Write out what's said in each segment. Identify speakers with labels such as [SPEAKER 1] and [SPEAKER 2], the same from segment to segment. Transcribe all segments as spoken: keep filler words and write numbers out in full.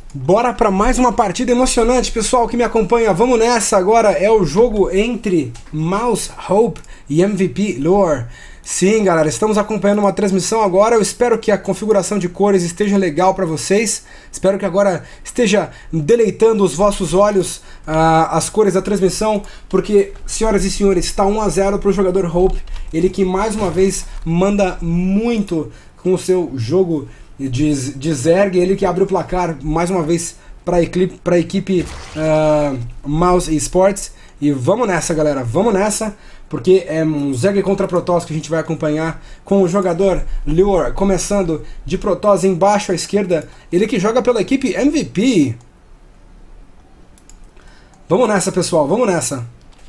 [SPEAKER 1] Bora para mais uma partida emocionante, pessoal que me acompanha. Vamos nessa agora, é o jogo entre Mouse Hope e M V P Lure. Sim, galera, estamos acompanhando uma transmissão agora. Eu espero que a configuração de cores esteja legal para vocês. Espero que agora esteja deleitando os vossos olhos uh, as cores da transmissão, porque, senhoras e senhores, está um a zero para o jogador Hope. Ele que mais uma vez manda muito com o seu jogo de, de Zerg, ele que abre o placar mais uma vez para a equipe, pra equipe uh, Mouse Esports. E vamos nessa, galera, vamos nessa, porque é um Zerg contra Protoss que a gente vai acompanhar com o jogador Lure, começando de Protoss embaixo à esquerda, ele que joga pela equipe M V P. Vamos nessa, pessoal, vamos nessa.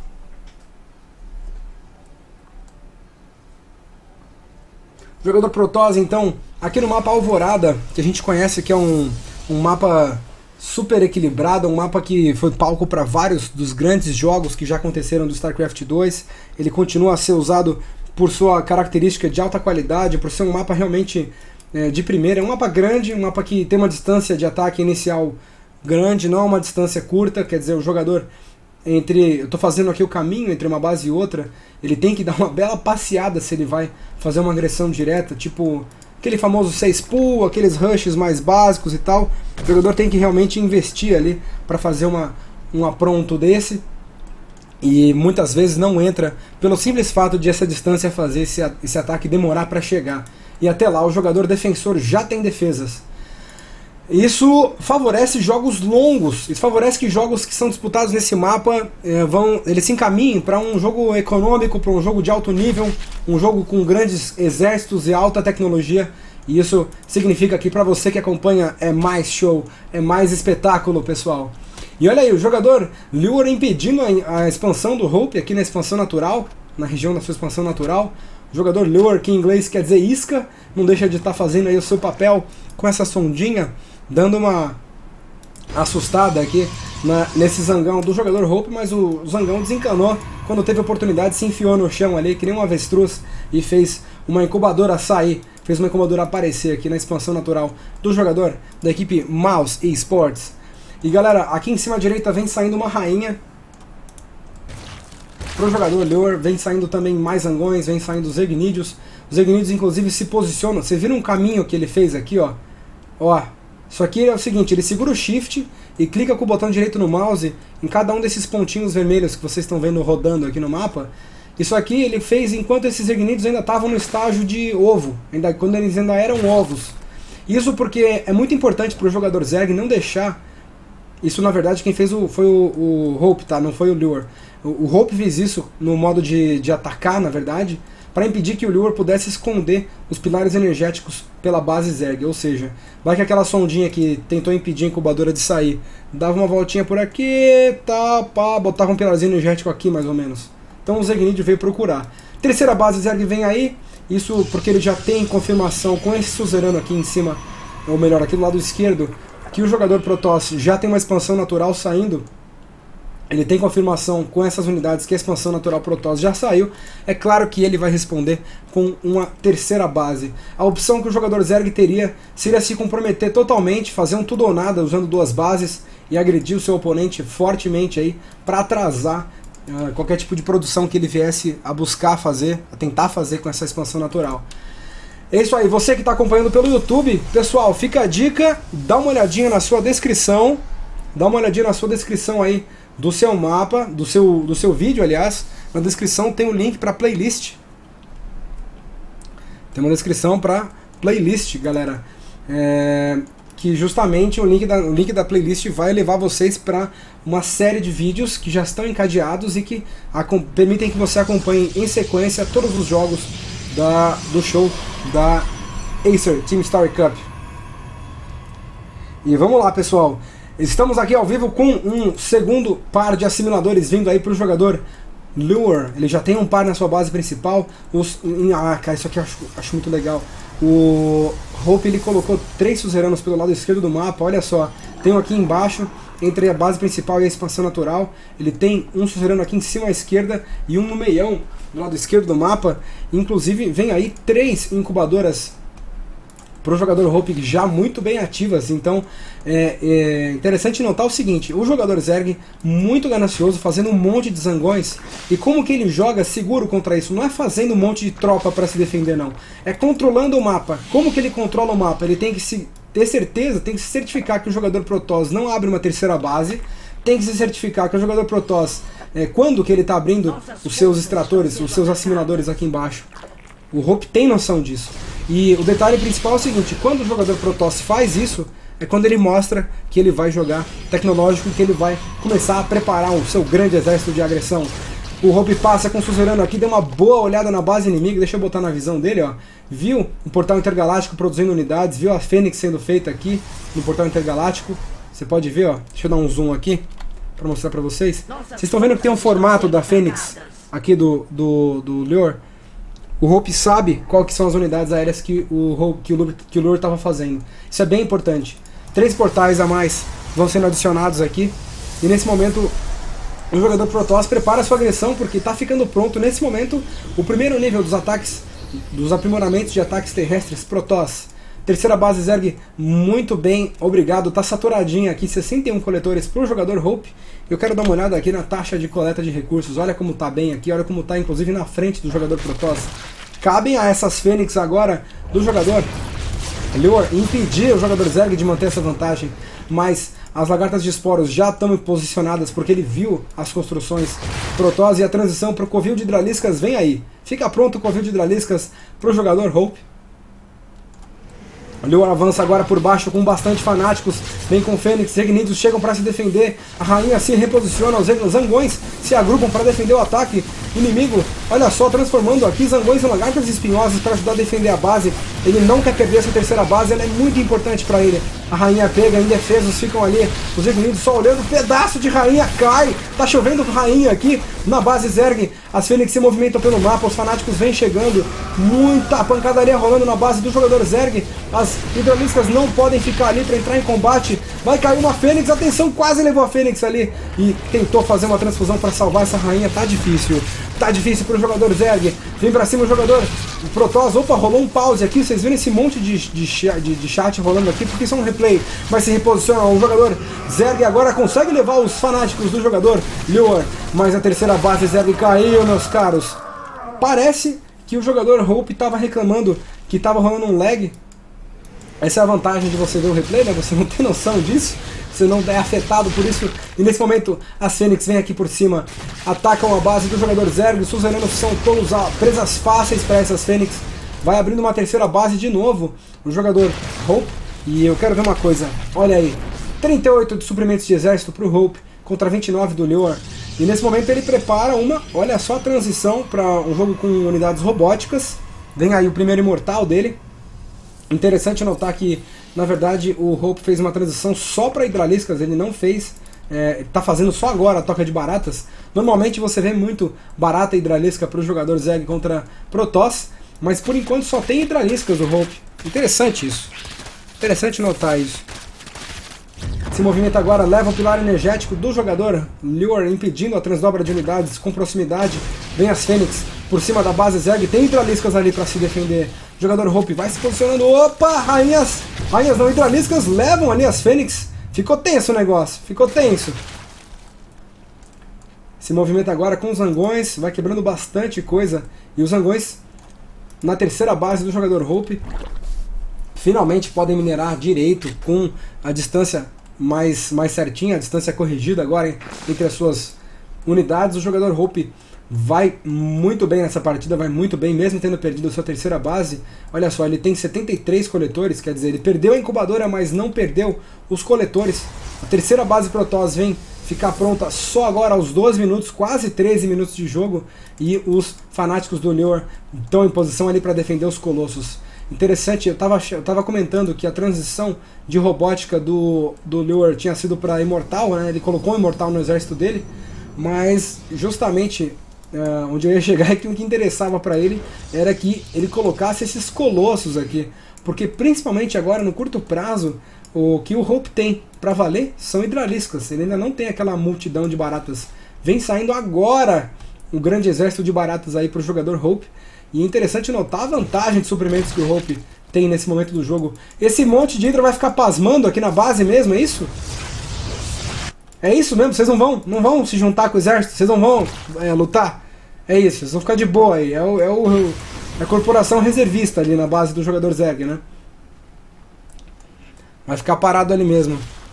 [SPEAKER 1] Jogador Protoss, então, aqui no mapa Alvorada, que a gente conhece que é um, um mapa super equilibrado, um mapa que foi palco para vários dos grandes jogos que já aconteceram do StarCraft dois. Ele continua a ser usado por sua característica de alta qualidade, por ser um mapa realmente é, de primeira. É um mapa grande, um mapa que tem uma distância de ataque inicial grande, não uma distância curta, quer dizer, o jogador, entre, eu estou fazendo aqui o caminho entre uma base e outra, ele tem que dar uma bela passeada se ele vai fazer uma agressão direta, tipo aquele famoso seis pull, aqueles rushes mais básicos e tal. O jogador tem que realmente investir ali para fazer uma, um apronto desse, e muitas vezes não entra pelo simples fato de essa distância fazer esse, esse ataque demorar para chegar, e até lá o jogador defensor já tem defesas. Isso favorece jogos longos, isso favorece que jogos que são disputados nesse mapa eh, vão, eles se encaminhem para um jogo econômico, para um jogo de alto nível, um jogo com grandes exércitos e alta tecnologia. E isso significa que para você que acompanha é mais show, é mais espetáculo, pessoal. E olha aí, o jogador Lure impedindo a, a expansão do Hope aqui na expansão natural, na região da sua expansão natural. O jogador Lure, que em inglês quer dizer isca, não deixa de estar fazendo aí o seu papel com essa sondinha, dando uma assustada aqui na, nesse zangão do jogador Hope, mas o zangão desencanou quando teve a oportunidade, se enfiou no chão ali, que nem um avestruz, e fez uma incubadora sair, fez uma incubadora aparecer aqui na expansão natural do jogador da equipe Mouse Esports. E galera, aqui em cima à direita vem saindo uma rainha pro jogador Lure, vem saindo também mais zangões, vem saindo os Egnídeos. Os Egnídeos inclusive se posicionam, vocês viram um caminho que ele fez aqui, ó, ó. Isso aqui é o seguinte, ele segura o Shift e clica com o botão direito no mouse em cada um desses pontinhos vermelhos que vocês estão vendo rodando aqui no mapa. Isso aqui ele fez enquanto esses Egnídeos ainda estavam no estágio de ovo, ainda, quando eles ainda eram ovos. Isso porque é muito importante para o jogador Zerg não deixar... Isso na verdade quem fez o, foi o, o Hope, tá? Não foi o Lure. O, o Hope fez isso no modo de, de atacar, na verdade, para impedir que o Lure pudesse esconder os pilares energéticos pela base Zerg, ou seja, vai que aquela sondinha que tentou impedir a incubadora de sair, dava uma voltinha por aqui, tá, pá, botava um pilarzinho energético aqui mais ou menos. Então o Zegnídeo veio procurar. Terceira base Zerg vem aí, isso porque ele já tem confirmação com esse suzerano aqui em cima, ou melhor, aqui do lado esquerdo, que o jogador Protoss já tem uma expansão natural saindo. Ele tem confirmação com essas unidades que a expansão natural Protoss já saiu. É claro que ele vai responder com uma terceira base. A opção que o jogador Zerg teria seria se comprometer totalmente, fazer um tudo ou nada usando duas bases e agredir o seu oponente fortemente aí para atrasar uh, qualquer tipo de produção que ele viesse a buscar fazer, a tentar fazer com essa expansão natural. É isso aí, você que está acompanhando pelo YouTube, pessoal, fica a dica, dá uma olhadinha na sua descrição, dá uma olhadinha na sua descrição aí do seu mapa, do seu, do seu vídeo, aliás. Na descrição tem um link para playlist. Tem uma descrição para playlist, galera. É, que justamente o link, da, o link da playlist vai levar vocês para uma série de vídeos que já estão encadeados e que a, permitem que você acompanhe em sequência todos os jogos da, do show da Acer Team Story Cup. E vamos lá, pessoal. Estamos aqui ao vivo com um segundo par de assimiladores vindo aí para o jogador Lure. Ele já tem um par na sua base principal. Os, ah, cara, isso aqui eu acho, acho muito legal. O Hope ele colocou três suzeranos pelo lado esquerdo do mapa. Olha só, tem um aqui embaixo, entre a base principal e a expansão natural. Ele tem um suzerano aqui em cima à esquerda e um no meião, do lado esquerdo do mapa. Inclusive vem aí três incubadoras para o jogador Hope já muito bem ativas. Então é, é interessante notar o seguinte: o jogador Zerg muito ganancioso, fazendo um monte de zangões. E como que ele joga seguro contra isso? Não é fazendo um monte de tropa para se defender, não. É controlando o mapa. Como que ele controla o mapa? Ele tem que se ter certeza, tem que se certificar que o jogador Protoss não abre uma terceira base. Tem que se certificar que o jogador Protoss, é, quando que ele está abrindo os seus extratores, os seus assimiladores aqui embaixo. O Hope tem noção disso. E o detalhe principal é o seguinte: quando o jogador Protoss faz isso, é quando ele mostra que ele vai jogar tecnológico, que ele vai começar a preparar o seu grande exército de agressão. O Hope passa com o suzerano aqui, deu uma boa olhada na base inimiga, deixa eu botar na visão dele, ó. Viu o portal intergaláctico produzindo unidades, viu a Fênix sendo feita aqui no portal intergaláctico. Você pode ver, ó. Deixa eu dar um zoom aqui para mostrar para vocês. Vocês estão vendo que tem um formato da Fênix aqui do, do, do Lure. O Hope sabe qual que são as unidades aéreas que o, Hope, que o, que o Lure estava fazendo. Isso é bem importante. Três portais a mais vão sendo adicionados aqui. E nesse momento o jogador Protoss prepara a sua agressão, porque está ficando pronto nesse momento o primeiro nível dos ataques, dos aprimoramentos de ataques terrestres Protoss. Terceira base Zerg muito bem, obrigado. Tá saturadinha aqui, sessenta e um coletores para o jogador Hope. Eu quero dar uma olhada aqui na taxa de coleta de recursos. Olha como tá bem aqui, olha como tá inclusive na frente do jogador Protoss. Cabem a essas Fênix agora do jogador Lure impedir o jogador Zerg de manter essa vantagem. Mas as lagartas de esporos já estão posicionadas porque ele viu as construções Protoss, e a transição para o covil de hidraliscas vem aí. Fica pronto o covil de hidraliscas para o jogador Hope. O Lure avança agora por baixo com bastante fanáticos. Vem com Fênix, Regnidos chegam para se defender. A rainha se reposiciona, os zangões se agrupam para defender o ataque inimigo. Olha só, transformando aqui zangões em lagartas espinhosas para ajudar a defender a base. Ele não quer perder essa terceira base, ela é muito importante para ele. A rainha pega, indefesos ficam ali. Os Regnidos só olhando, pedaço de rainha cai. Tá chovendo rainha aqui na base Zerg. As Fênix se movimentam pelo mapa, os fanáticos vêm chegando. Muita pancadaria rolando na base do jogador Zerg. As hidraliscas não podem ficar ali para entrar em combate. Vai cair uma Fênix, atenção, quase levou a Fênix ali e tentou fazer uma transfusão para salvar essa rainha. Tá difícil, tá difícil pro jogador Zerg. Vem pra cima o jogador Protoss. Opa, rolou um pause aqui, vocês viram esse monte de, de, de, de chat rolando aqui, porque isso é um replay. Mas se reposiciona, o jogador Zerg agora consegue levar os fanáticos do jogador Lure. Mas a terceira base Zerg caiu, meus caros. Parece que o jogador Hope estava reclamando que estava rolando um lag. Essa é a vantagem de você ver o replay, né? Você não tem noção disso, você não é afetado por isso. E nesse momento as Fênix vêm aqui por cima, atacam a base do jogador Zerg. Os suzeranos são todos presas fáceis para essas Fênix. Vai abrindo uma terceira base de novo o jogador Hope. E eu quero ver uma coisa, olha aí, trinta e oito de suprimentos de exército para o Hope contra vinte e nove do Lure. E nesse momento ele prepara uma, olha só a transição para um jogo com unidades robóticas. Vem aí o primeiro imortal dele. Interessante notar que, na verdade, o Hope fez uma transição só para hidraliscas, ele não fez, é, tá fazendo só agora a toca de baratas. Normalmente você vê muito barata e hidralisca para o jogador Zerg contra Protoss, mas por enquanto só tem hidraliscas o Hope. Interessante isso, interessante notar isso. Se movimenta agora, leva o pilar energético do jogador Lure, impedindo a transdobra de unidades com proximidade. Vem as Fênix por cima da base Zerg, tem hidraliscas ali para se defender. O jogador Hope vai se posicionando. Opa, rainhas, rainhas não hidraliscas levam ali as Fênix. Ficou tenso o negócio, ficou tenso. Se movimenta agora com os zangões, vai quebrando bastante coisa. E os zangões na terceira base do jogador Hope finalmente podem minerar direito com a distância mais, mais certinha, a distância corrigida agora entre as suas unidades. O jogador Hope vai muito bem nessa partida, vai muito bem, mesmo tendo perdido a sua terceira base. Olha só, ele tem setenta e três coletores, quer dizer, ele perdeu a incubadora, mas não perdeu os coletores. A terceira base Protoss vem ficar pronta só agora aos doze minutos, quase treze minutos de jogo, e os fanáticos do Lure estão em posição ali para defender os colossos. Interessante, eu estava eu tava comentando que a transição de robótica do, do Lure tinha sido para Imortal, né? Ele colocou um Imortal no exército dele, mas justamente uh, onde eu ia chegar é que o que interessava para ele era que ele colocasse esses colossos aqui, porque principalmente agora no curto prazo o que o Hope tem para valer são hidraliscas. Ele ainda não tem aquela multidão de baratas. Vem saindo agora um grande exército de baratas aí pro jogador Hope. E é interessante notar a vantagem de suprimentos que o Hope tem nesse momento do jogo. Esse monte de Hydra vai ficar pasmando aqui na base mesmo, é isso? É isso mesmo? Vocês não vão, não vão se juntar com o exército? Vocês não vão é, lutar? É isso, vocês vão ficar de boa aí. É, o, é, o, é a corporação reservista ali na base do jogador Zerg, né? Vai ficar parado ali mesmo.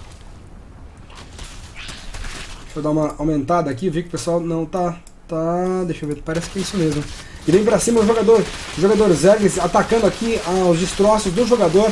[SPEAKER 1] Deixa eu dar uma aumentada aqui, vi que o pessoal não tá... tá deixa eu ver, parece que é isso mesmo. E vem pra cima o jogador, o jogador Zerg atacando aqui aos destroços do jogador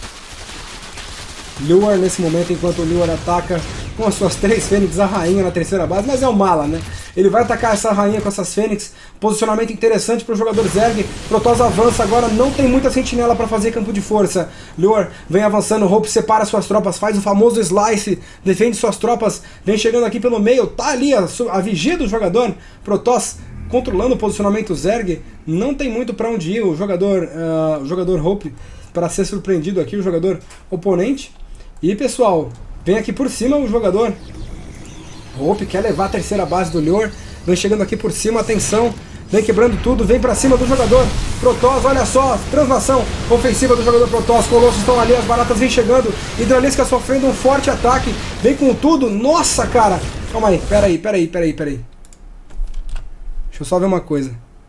[SPEAKER 1] Lure nesse momento, enquanto o Lure ataca com as suas três fênix, a rainha na terceira base, mas é o mala, né? Ele vai atacar essa rainha com essas fênix, posicionamento interessante para o jogador Zerg. Protoss avança agora, não tem muita sentinela para fazer campo de força. Lure vem avançando, Hope separa suas tropas, faz o famoso slice, defende suas tropas, vem chegando aqui pelo meio, tá ali a, a vigia do jogador. Protoss controlando o posicionamento Zerg, não tem muito para onde ir o jogador, uh, o jogador Hope para ser surpreendido aqui, o jogador oponente. E pessoal, vem aqui por cima o jogador Hope, quer levar a terceira base do Lure, vem chegando aqui por cima, atenção, vem quebrando tudo, vem pra cima do jogador Protoss, olha só, translação ofensiva do jogador Protoss, Colossos estão ali, as baratas vem chegando, Hidralisca sofrendo um forte ataque, vem com tudo, nossa cara, calma aí, peraí, peraí, peraí, peraí, deixa eu só ver uma coisa,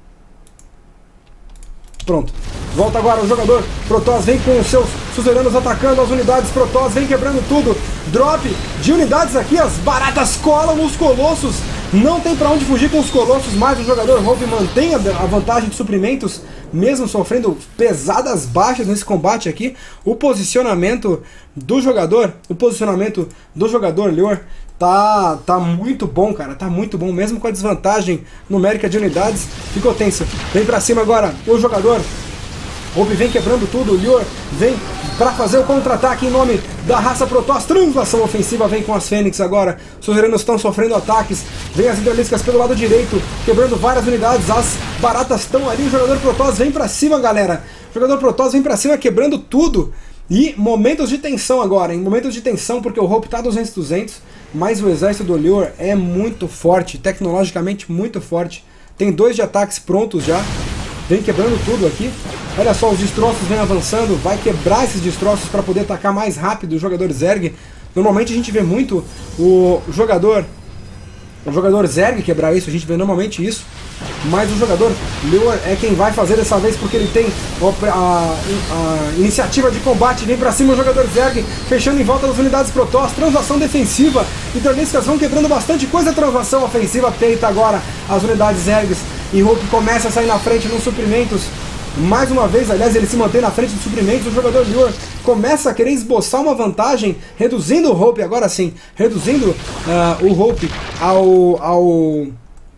[SPEAKER 1] pronto. Volta agora o jogador Protoss, vem com os seus suzeranos atacando as unidades Protoss, vem quebrando tudo. Drop de unidades aqui, as baratas colam nos colossos. Não tem pra onde fugir com os colossos, mas o jogador Hope mantém a vantagem de suprimentos, mesmo sofrendo pesadas baixas nesse combate aqui. O posicionamento do jogador, o posicionamento do jogador Lure tá, tá muito bom, cara, tá muito bom, mesmo com a desvantagem numérica de unidades. Ficou tenso. Vem pra cima agora o jogador Hope vem quebrando tudo, o Lure vem para fazer o contra-ataque em nome da raça Protoss, translação ofensiva, vem com as Fênix agora, os suzeranos estão sofrendo ataques, vem as Hidraliscas pelo lado direito, quebrando várias unidades, as baratas estão ali, o jogador Protoss vem para cima, galera, o jogador Protoss vem para cima quebrando tudo, e momentos de tensão agora, em momentos de tensão, porque o Hope tá duzentos duzentos, mas o exército do Lure é muito forte, tecnologicamente muito forte, tem dois de ataques prontos já, vem quebrando tudo aqui. Olha só, os destroços vem avançando, vai quebrar esses destroços para poder atacar mais rápido o jogador Zerg. Normalmente a gente vê muito o jogador o jogador Zerg quebrar isso, a gente vê normalmente isso. Mas o jogador Lure é quem vai fazer dessa vez, porque ele tem a, a, a iniciativa de combate. Vem pra cima o jogador Zerg, fechando em volta das unidades Protoss, translação defensiva. Hidraliscas vão quebrando bastante coisa, translação ofensiva feita agora as unidades Zergs. E Hope começa a sair na frente nos suprimentos. Mais uma vez, aliás, ele se mantém na frente dos suprimentos. O jogador Lure começa a querer esboçar uma vantagem, reduzindo o Hope, agora sim, reduzindo uh, o Hope ao, ao,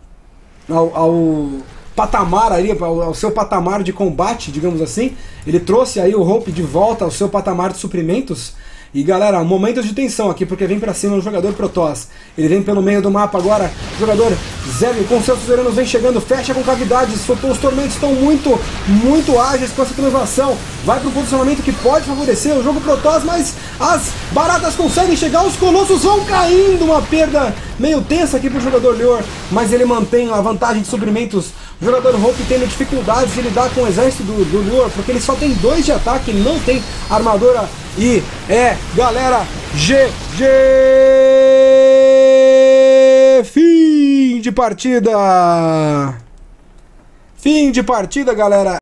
[SPEAKER 1] ao, ao patamar ali, ao, ao seu patamar de combate, digamos assim. Ele trouxe aí o Hope de volta ao seu patamar de suprimentos. E galera, momentos de tensão aqui, porque vem pra cima o jogador Protoss. Ele vem pelo meio do mapa agora. O jogador Zerg com seus suzeranos vem chegando, fecha com cavidades. Os tormentos estão muito, muito ágeis com essa translação. Vai pro posicionamento que pode favorecer o jogo Protoss, mas as baratas conseguem chegar, os colossos vão caindo. Uma perda meio tensa aqui pro jogador Lure, mas ele mantém a vantagem de suprimentos. O jogador Hope tendo dificuldades de lidar com o exército do, do Lure, porque ele só tem dois de ataque, ele não tem armadura. E é, galera, G G! Fim de partida! Fim de partida, galera!